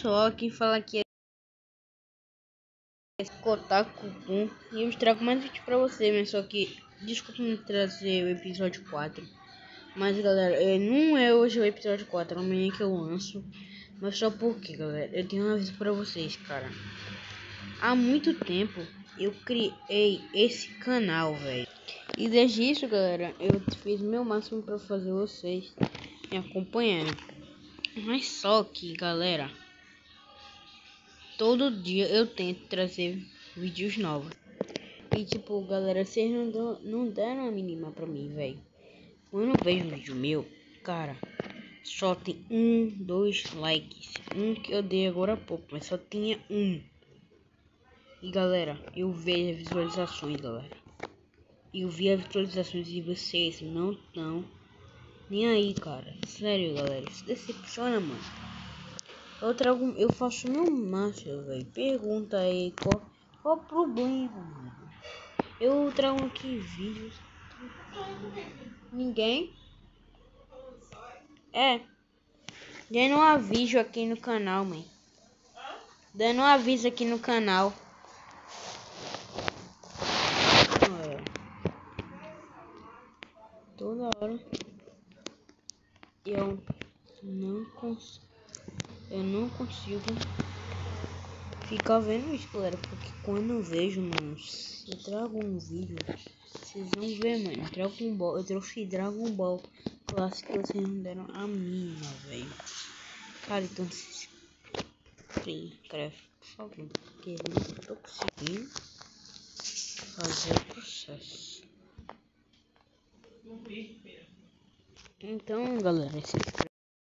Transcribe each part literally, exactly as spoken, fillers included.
pessoal, aqui fala que é Kotaku Kun e eu trago mais vídeo pra você, mas só que desculpa me trazer o episódio quatro. Mas galera, é, não é hoje o episódio quatro, amanhã que eu lanço. Mas só porque, galera, eu tenho um aviso pra vocês, cara. Há muito tempo eu criei esse canal, velho. E desde isso, galera, eu fiz o meu máximo pra fazer vocês me acompanharem. Mas só que, galera, todo dia eu tento trazer vídeos novos. E tipo, galera, vocês não, dão, não deram a mínima pra mim, velho. Quando eu vejo um vídeo meu, cara, só tem um, dois likes. Um que eu dei agora há pouco, mas só tinha um. E galera, eu vejo as visualizações, galera. Eu vi as visualizações e vocês não estão nem aí, cara. Sério, galera, isso decepciona, mano. Eu trago, eu faço meu máximo, velho. Pergunta aí qual, qual o problema, mano. Eu trago aqui vídeos. Ninguém. É. Dando um aviso aqui no canal, mãe. Dando um aviso aqui no canal. Olha. Toda hora. Eu não consigo. Eu não consigo ficar vendo isso, galera. Porque quando eu vejo, mano, eu trago um vídeo. Vocês vão ver, mano. Dragon Ball. Eu trouxe Dragon Ball clássico. Vocês não deram a mínima, velho. Cara, então se inscreve, por favor. Porque eu não tô conseguindo fazer o processo. Então, galera, se inscreve.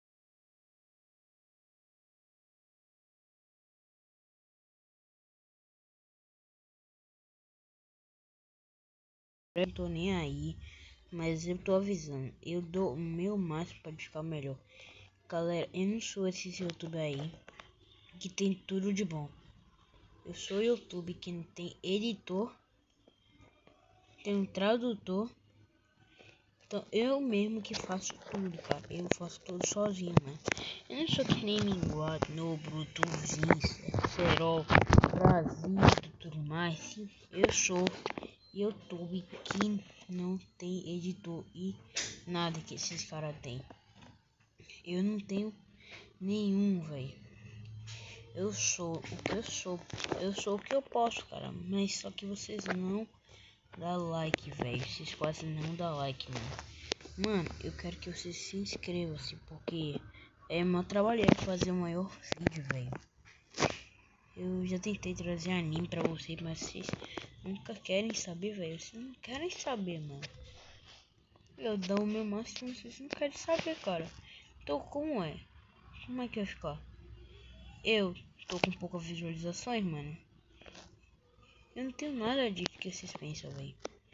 Eu tô nem aí, mas eu tô avisando. Eu dou o meu máximo pra ficar melhor. Galera, eu não sou esse YouTube aí que tem tudo de bom. Eu sou YouTube que não tem editor, tem um tradutor. Então eu mesmo que faço tudo, cara. Eu faço tudo sozinho, mano. Eu não sou que nem Minguado, Nobru, Tuzins, Serol, Brasil e tudo mais. Sim, eu sou YouTube que não tem editor e nada que esses caras têm. Eu não tenho nenhum, velho. Eu sou o que eu sou. Eu sou o que eu posso, cara. Mas só que vocês não dá like, velho. Vocês quase não dá like, mano. Mano, eu quero que vocês se inscrevam, assim, porque é meu trabalho é fazer o maior vídeo, velho. Eu já tentei trazer anime pra vocês, mas vocês nunca querem saber, velho. Vocês não querem saber, mano. Eu dou o meu máximo, vocês não querem saber, cara. Então, como é? Como é que vai ficar? Eu tô com poucas visualizações, mano. Eu não tenho nada disso que vocês pensam, velho.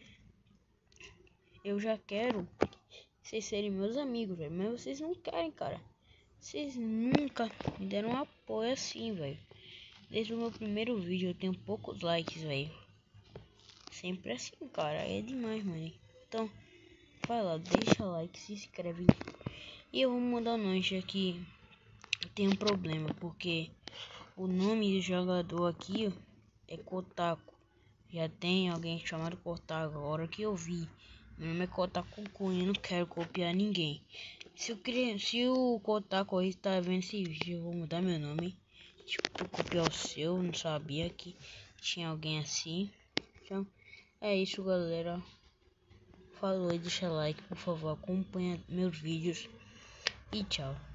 Eu já quero vocês serem meus amigos, velho. Mas vocês não querem, cara. Vocês nunca me deram um apoio assim, velho. Desde o meu primeiro vídeo eu tenho poucos likes, velho. Sempre assim, cara. É demais, mano. Então, vai lá, deixa like, se inscreve. E eu vou mudar o nome, já que tem um problema. Porque o nome do jogador aqui é Kotaku. Já tem alguém chamado Kotaku. Agora que eu vi, meu nome é Kotaku Kun. Eu não quero copiar ninguém. Se, eu queria, se o Kotaku aí tá vendo esse vídeo, eu vou mudar meu nome. Tipo, copiar o seu. Não sabia que tinha alguém assim. Então, é isso, galera. Falou, deixa like, por favor. Acompanha meus vídeos. E tchau.